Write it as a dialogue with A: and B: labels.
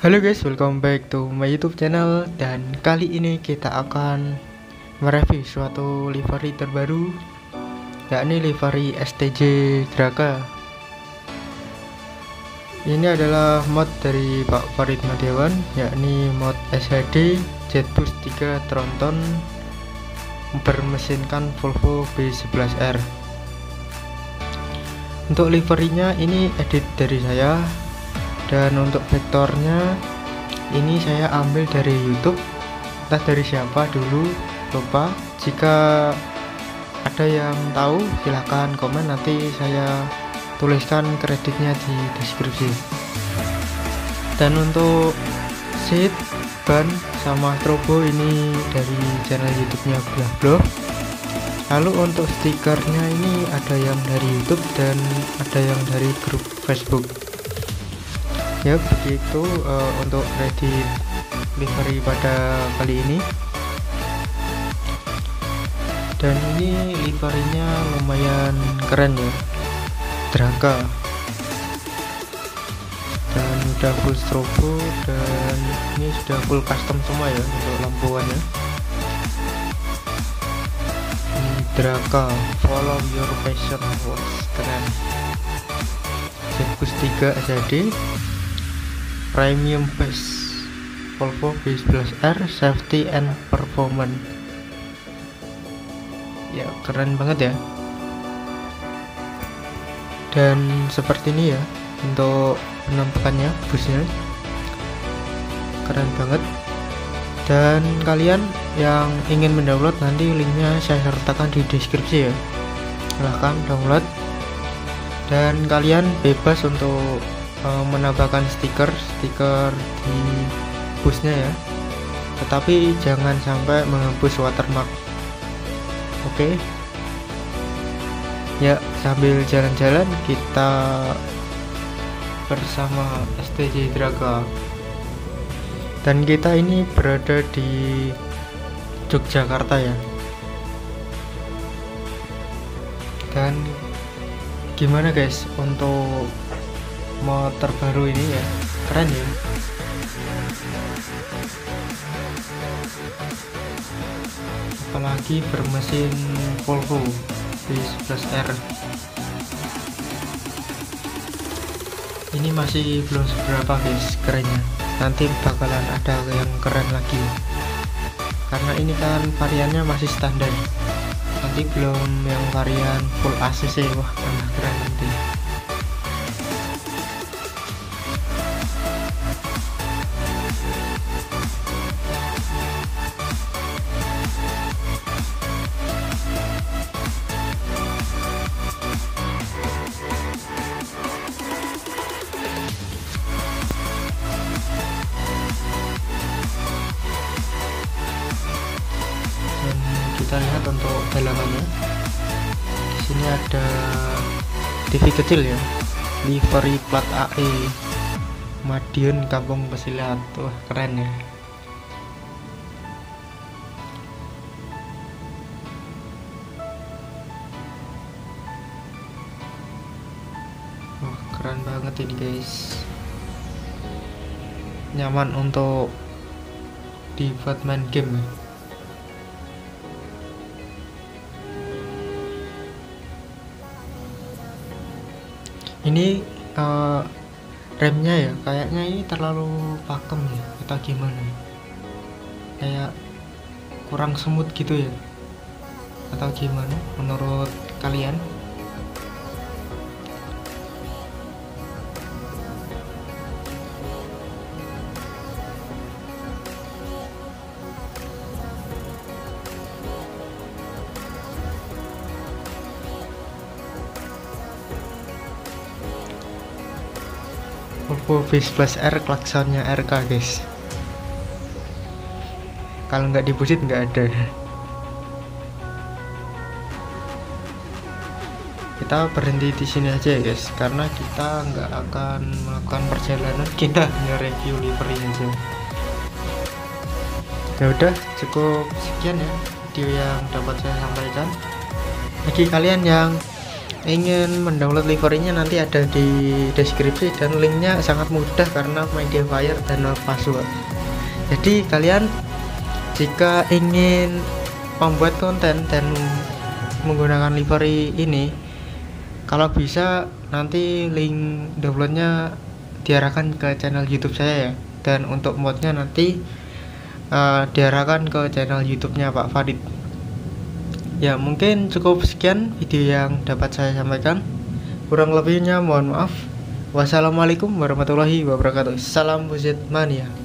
A: Halo guys, welcome back to my YouTube channel. Dan kali ini kita akan mereview suatu livery terbaru, yakni livery STJ Draka. Ini adalah mod dari Pak Farid Madiawan, yakni mod SHD Jetbus 3 Tronton bermesinkan Volvo B11R. Untuk liverynya ini edit dari saya, dan untuk vektornya ini saya ambil dari YouTube, entah dari siapa dulu, lupa. Jika ada yang tahu silahkan komen, nanti saya tuliskan kreditnya di deskripsi. Dan untuk seat, ban, sama strobo ini dari channel YouTube-nya Blog. Lalu untuk stikernya ini ada yang dari YouTube dan ada yang dari grup Facebook. Ya begitu untuk kredit livery pada kali ini. Dan ini liverynya lumayan keren ya, Draka, dan udah full strobo, dan ini sudah full custom semua ya untuk lampuannya. Ini Draka, follow your passion. Wah, keren. Jetbus 3 SHD Premium Base Volvo B11R Safety and Performance. Ya keren banget ya. Dan seperti ini ya untuk penampakannya, busnya keren banget. Dan kalian yang ingin mendownload, nanti linknya saya sertakan di deskripsi ya, silahkan download. Dan kalian bebas untuk menambahkan stiker di busnya ya, tetapi jangan sampai menghapus watermark. Oke. Ya, sambil jalan-jalan kita bersama STJ Draka. Dan kita ini berada di Yogyakarta ya. Dan gimana guys untuk mod terbaru ini ya, keren ya. Apalagi bermesin Volvo B11R. Ini masih belum seberapa guys kerennya, nanti bakalan ada yang keren lagi karena ini kan variannya masih standar, nanti belum yang varian full ACC. Wah, tambah keren nanti. Kita lihat untuk halamannya. Di sini ada TV kecil ya, livery plat AE Madiun Kampung Pesilat. Wah, keren ya. Wah, keren banget ini guys, nyaman untuk dibuat main game ya. Ini remnya ya, kayaknya ini terlalu pakem ya atau gimana, kayak kurang semut gitu ya, atau gimana menurut kalian? Volvo B11R klaksonnya RK guys, kalau nggak dibusit nggak ada. Kita berhenti di sini aja ya guys, karena kita nggak akan melakukan perjalanan, kita hanya review livery aja. Ya udah, cukup sekian ya video yang dapat saya sampaikan. Bagi kalian yang ingin mendownload liverynya nanti ada di deskripsi, dan linknya sangat mudah karena Mediafire dan no password. Jadi kalian jika ingin membuat konten dan menggunakan livery ini, kalau bisa nanti link downloadnya diarahkan ke channel YouTube saya ya, dan untuk modnya nanti diarahkan ke channel YouTube-nya Pak Farid. Ya, mungkin cukup sekian video yang dapat saya sampaikan. Kurang lebihnya mohon maaf. Wassalamualaikum warahmatullahi wabarakatuh. Salam Buzzet Mania.